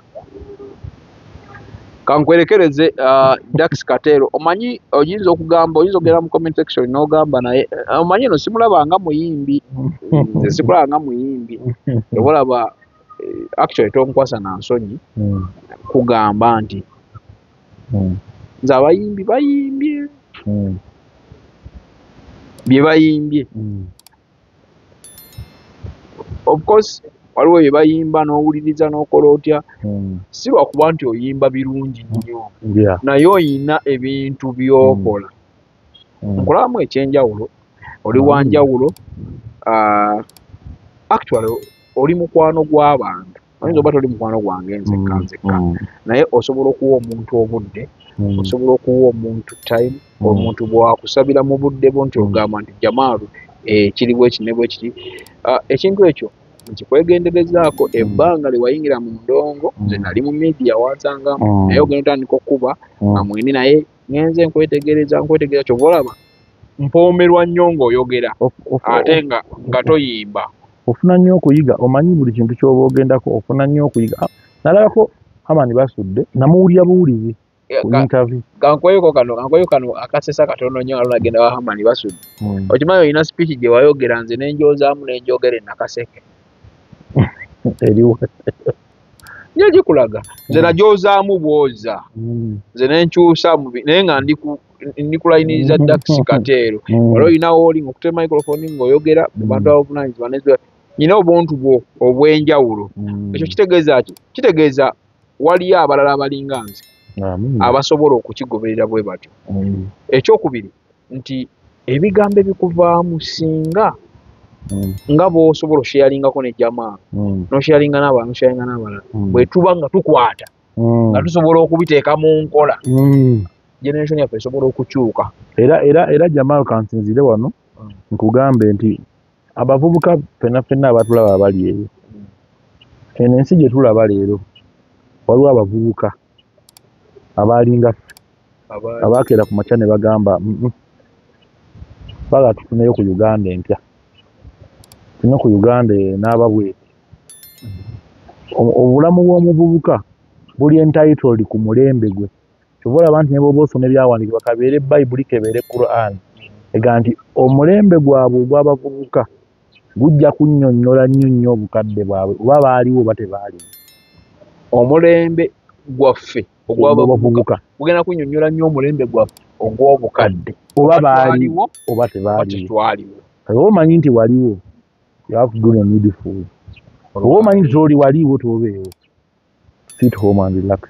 Kankwerekereze Dax Katero, omanyi oyinza ogera mu comment section n'ogamba naye omanyi no simulaba nga muyimbi. Simulaba nga muyimbi. Olaba actually tonkwasa na nsonyi kugamba nti nze abayimbi bayimbye bye bayimbye of course waliwo bye bayimba n'owuliriza n'okola otya si lwakuba nti oyimba birungi nnyo naye oyina ebintu by'okola nkolamu ekyenjawulo oli wanjawulo actually oli mukwano gw'abantu oyinza oba toli mukwano gwange nzekka naye osobola okuwa omuntu obudde osobola okuwa omuntu time omuntu bwakusabira mu budde bwo nti ogamba nti Jamaalu kiri bwe kine bwe kiri ekintu ekyo nkikwegenderezaako ebbanga lye wayingira mu ndongo nze nali mu media wansanga naye ogenda otandika okkuba nga mwini naye ngenze nkwetegereza kyova olaba mpoomerwa nnyo ng'oyogera ate nga toyimba ofuna nnyo okuyiga omanyi buli kintu ky'oba ogendako ofuna nnyo okuyiga nalabako Hamani Basudde namuwulira buwulizi ku interview kankweyo kano akasesa katono nnyo alunagenda wa Hamani Basudde okimanyi olina speech gye wayogera nze nenjozaamu nenjogera enakaseke eriwo nyo gikulaga nze najozaamu bwoza nze nenkyusa naye nga ndikulayiniriza Dax Kateero wali olinawo oli ng'okutema microphone ng'oyogera mu bantu abavunanyizibwa nyina obuntu bwo obw'enjawulo ekyo kitegeeza waliyo abalala abalinga nze abasobola okukigoberera bwe batyo ekyokubiri nti ebigambo ebikuvaamu singa nga bw'osobola osheyaringako ne Jamaalu n'osheyaringa n'abalala bwe tuba nga tukwata nga tusobola okubiteeka mu nkola generation yaffe esobola okukyuka era Jamaalu kansinzire wano nkugambe nti abavubuka ffenna abatulaba abali eyo eno ensi gye tulaba leero waliwo abavubuka abalinga abakeera ku makya ne bagamba baga tufuneyo ku Uganda empya tune ku Uganda n'ababwe obulamu bw'omuvubuka buli entitled ku mulembe gwe kyova olaba nti ne bw'oba osoma ebyawandiikibwa kabeere Bayibuli kebeere Quran ega nti omulembe gwabwe ogw'abavubuka gujja kunnyonnyola nnyo obukadde bwabwe oba baaliwo oba tebaaliwo omulembe gwaffe ogw'abavubuka gugenda kunnyonnyola nnyo omulembe gwaffe ogw'obukadde oba baaliwo oba tebaaliwo oba omanyi nti waliwo you have to do the needful oba omanyi nti oli waliwo tobeewo sit home and relax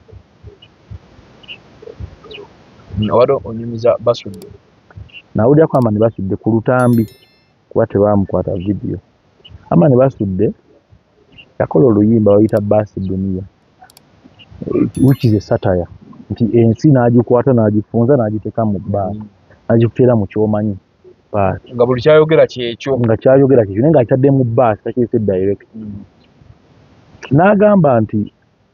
wado onyumiza Basudde nawulyako Hamani Basudde ku Lutambi kuba tebaamukwata video Hamani Basudde yakola oluyimba luyita Baasi Dunia which is a satire nti ensi n'agikwata n'agifunza n'agiteeka mu bbaasi n'agikuteera mu kyomanyi bbaasi nga buli kyayogera kyekyo naye ng'akitadde mu bbaasi takiyise direct n'agamba nti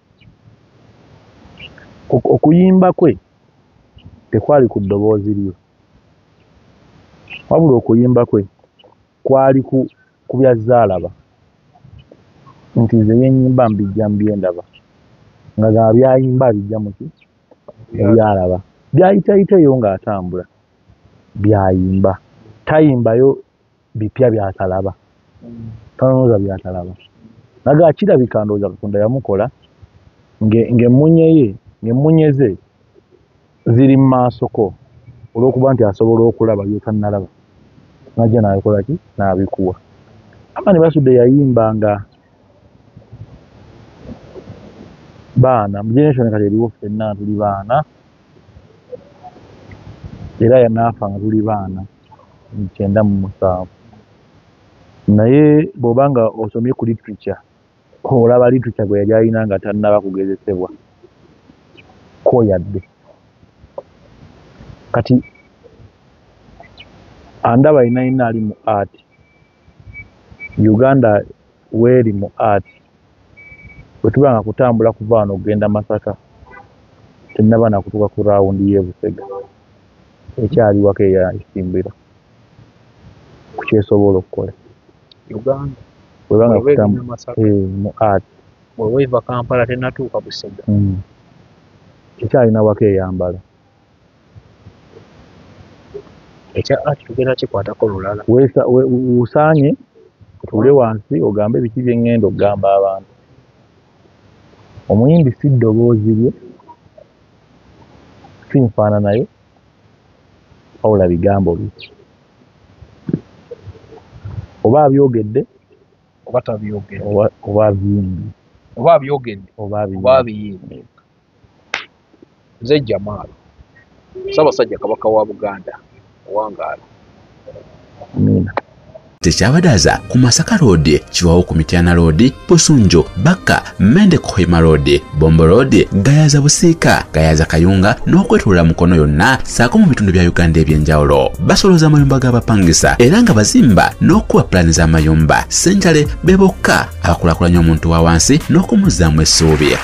okuyimba kwe tekwali ku ddoboozi lyo wabula okuyimba kwe kwali ku bya Zaalaba nti nze byenyimba mbijja mbyendaba nga ga byayimba bijja muki ebyalaba byayitayiteyo ng'atambula byayimba tayimbayo bipya byatalaba tanooza byatalaba naga kirabika ndowooza Katonda yamukola ng'emmunye ze ziri mu maasoko olw'okuba nti asobola okulaba by'otannalaba najja n'abikola ki n'abikuwa Hamani Basudde yayimbanga baana mu generation kati eriwo ffenna tuli baana era yanaafa nga tuli baana 97 naye bw'oba nga osomye ku literature olaba literature gwe yali alina nga tannaba kugezesebwa ko yadde kati andaba alina ali mu art Uganda weeri mu art bwe tuba nga kutambula kuva wano okugenda Masaka tennaba nakutuuka ku raawundi y'e Busega ekyaliwako eyasimbira ku kyesobola okukola Uganda bweba nga kutambula mu art bw'oba Kampala tennatuuka Busega ekyalina wako eyambala ekya art tugenda kikwatako lulala usaanye tuule wansi ogambe biki byeŋŋenda okugamba abantu omuyimbi si ddoboozi lye sinfaana naye wabula bigambo bye oba abyogedde oba tabyogedde oba abiyimbye oba abyogedde oba abiyimbye. Nze Jamal Ssaabasajja Kabaka wa Buganda owangaala. Amina. Tekyabadaza ku Masaka Road, Kiwawu ku Mityana Road, Busunjo, Bakka, Mende Kohima Road, Bombo Road, Gayaza Busiika, Gayaza Kayunga n'okwetulula Mukono yonna saako mu bitundu bya Uganda eby'enjawulo. Basoloza amayumba g'abapangisa era nga bazimba n'okuwa pulaani z'amayumba. Ssentale be bokka abakulaakulanya omuntu wa wansi n'okumuzzaamu essuubi.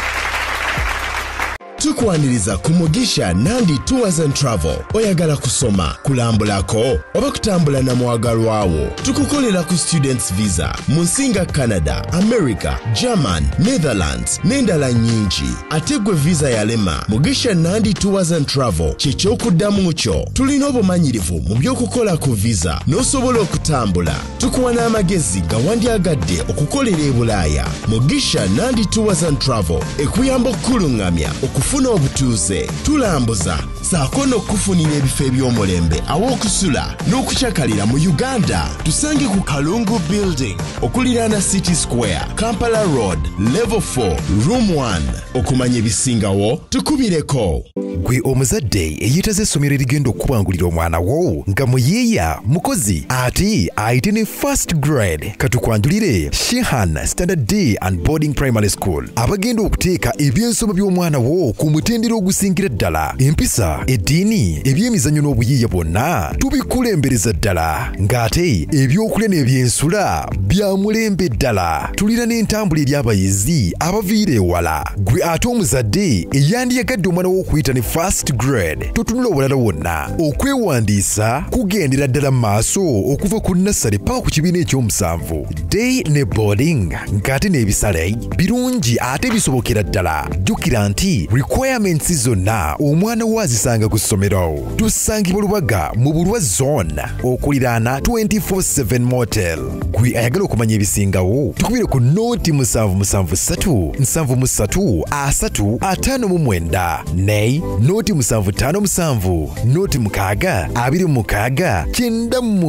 Tukwaniriza ku Mugisha Nandi Tours and Travel. Oyagala kusoma, kulambulako oba kutambula na mwagalwawo. Tukukolera ku students visa mu nsinga Canada, America, German, Netherlands n'endala nyingi. Ate gwe visa yalema, Mugisha Nandi Tours and Travel ky'ekyokuddamu kyo. Tulina obumanyirivu mu by'okukola ku visa n'osobola okutambula. Tukuwa n'amagezi nga wandyagadde okukolera e Bulaaya. Mugisha Nandi Tours and Travel ekuyamba okkulungamya okufuna obutuuze, tulambuza saako n'okufunira ebifo eby'omulembe aw'okusula n'okukyakalira mu Uganda. Tusange ku Kalungu Building okuliraana City Square, Kampala Road, Level 4, Room 1. Okumanya ebisingawo tukubireko. Gwe omuzadde eyeetaze essomero erigenda okubangulira omwana wo nga muyeeya mukozi ate ayite ne first grade, katukwanjulire Shehan Standard Day and Boarding Primary School abagenda okuteeka ebyensoma by'omwana wo ku mutendera ogusingira ddala. Empisa, eddiini, ebyemizannyo n'obuyiiya bwonna tubikulembereza ddala ng'ate ebyokulya n'ebyensula bya mulembe ddala. Tulina n'entambula eri abayizi abaviira ewala. Gwe ate omuzadde eyandiyagadde omwana wo okuyita ne first grade, totunula obulala wonna. Okwewandiisa kugendera ddala maaso okuva ku nursery paka ku kibiina ekyomusanvu. Day ne boarding ng'ate n'ebisale birungi ate bisobokera ddala. Jjukira nti requirements zonna omwana wo azisanga ku ssomero. Tusangibwa Lubaga mu Bulwa Zone okuliraana 24/7 Motel. Gwe ayagala okumanya ebisingawo tukubire ku noti 773 73 359 ne noti 757 noti 6 26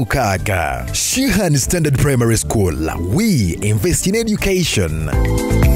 96. Shehan Standard Primary School. We invest in education.